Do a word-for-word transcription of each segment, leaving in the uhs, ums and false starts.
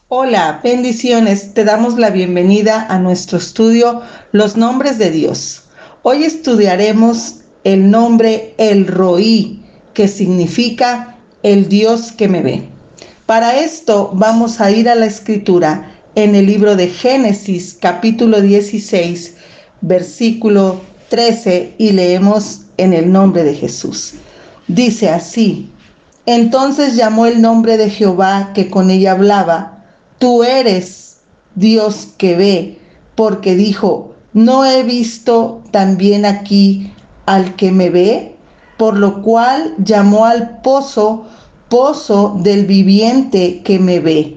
Hola, bendiciones. Te damos la bienvenida a nuestro estudio Los Nombres de Dios. Hoy estudiaremos el nombre El Roí, que significa el Dios que me ve. Para esto vamos a ir a la escritura en el libro de Génesis, capítulo dieciséis, versículo trece, y leemos en el nombre de Jesús. Dice así: Entonces llamó el nombre de Jehová que con ella hablaba: Tú eres Dios que ve, porque dijo: ¿No he visto también aquí al que me ve? Por lo cual llamó al pozo, pozo del viviente que me ve.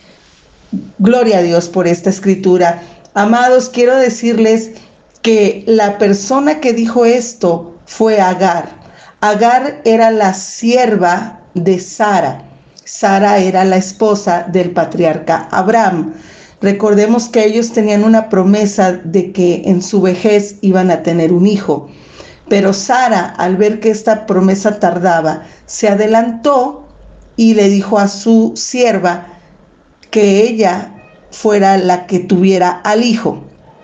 Gloria a Dios por esta escritura. Amados, quiero decirles que la persona que dijo esto fue Agar. Agar era la sierva de Sara. Sara era la esposa del patriarca Abraham. Recordemos que ellos tenían una promesa de que en su vejez iban a tener un hijo. Pero Sara, al ver que esta promesa tardaba, se adelantó y le dijo a su sierva que ella fuera la que tuviera al hijo.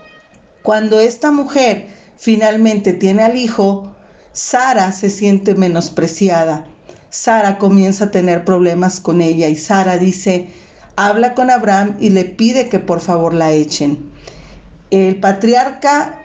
Cuando esta mujer finalmente tiene al hijo, Sara se siente menospreciada. Sara comienza a tener problemas con ella y Sara dice, habla con Abraham y le pide que por favor la echen. El patriarca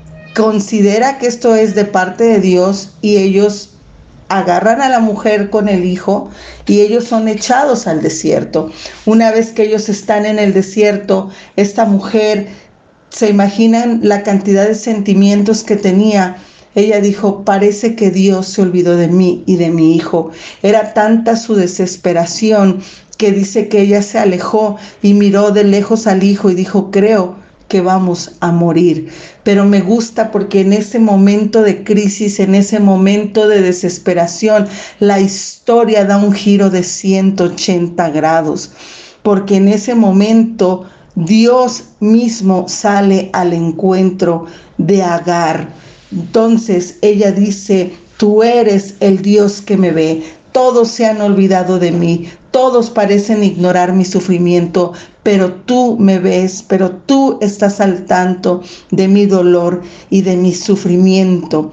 considera que esto es de parte de Dios y ellos agarran a la mujer con el hijo y ellos son echados al desierto. Una vez que ellos están en el desierto, esta mujer, se imaginan la cantidad de sentimientos que tenía. Ella dijo, parece que Dios se olvidó de mí y de mi hijo. Era tanta su desesperación que dice que ella se alejó y miró de lejos al hijo y dijo, creo que vamos a morir. Pero me gusta porque en ese momento de crisis, en ese momento de desesperación, la historia da un giro de ciento ochenta grados. Porque en ese momento Dios mismo sale al encuentro de Agar. Entonces ella dice, tú eres el Dios que me ve. Todos se han olvidado de mí, todos parecen ignorar mi sufrimiento, pero tú me ves, pero tú estás al tanto de mi dolor y de mi sufrimiento.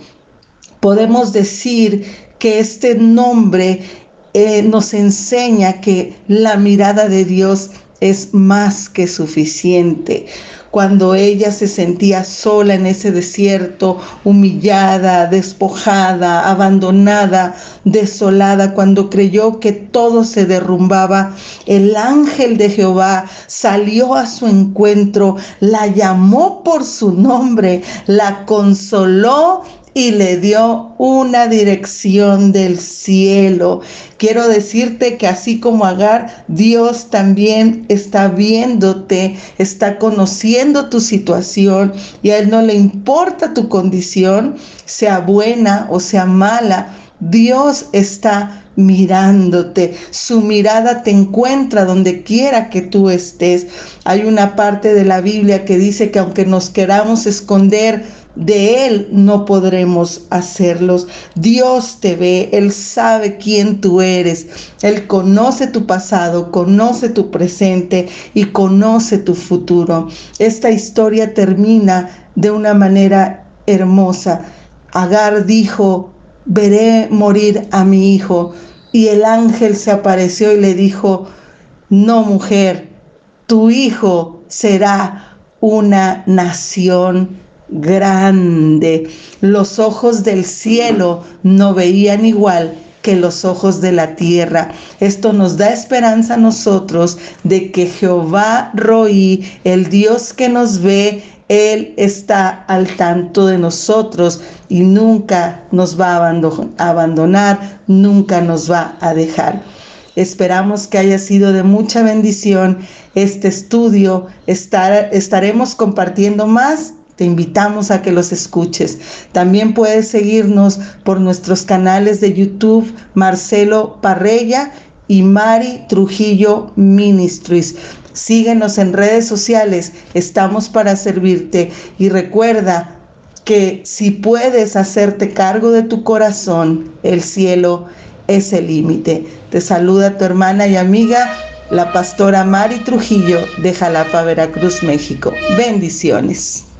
Podemos decir que este nombre eh, nos enseña que la mirada de Dios es más que suficiente. Cuando ella se sentía sola en ese desierto, humillada, despojada, abandonada, desolada, cuando creyó que todo se derrumbaba, el ángel de Jehová salió a su encuentro, la llamó por su nombre, la consoló y le dio una dirección del cielo. Quiero decirte que así como Agar, Dios también está viéndote, está conociendo tu situación y a Él no le importa tu condición, sea buena o sea mala. Dios está mirándote, su mirada te encuentra donde quiera que tú estés. Hay una parte de la Biblia que dice que aunque nos queramos esconder de Él, no podremos hacerlos. Dios te ve, Él sabe quién tú eres, Él conoce tu pasado, conoce tu presente y conoce tu futuro. Esta historia termina de una manera hermosa. Agar dijo, veré morir a mi hijo, y el ángel se apareció y le dijo, no, mujer, tu hijo será una nación grande. Los ojos del cielo no veían igual que los ojos de la tierra. Esto nos da esperanza a nosotros de que Jehová Roí, el Dios que nos ve, Él está al tanto de nosotros y nunca nos va a abandonar, nunca nos va a dejar. Esperamos que haya sido de mucha bendición este estudio. Estar, estaremos compartiendo más. Te invitamos a que los escuches. También puedes seguirnos por nuestros canales de YouTube, Marcelo Parrella y Mari Trujillo Ministries. Síguenos en redes sociales, estamos para servirte. Y recuerda que si puedes hacerte cargo de tu corazón, el cielo es el límite. Te saluda tu hermana y amiga la pastora Mari Trujillo de Jalapa, Veracruz, México. Bendiciones.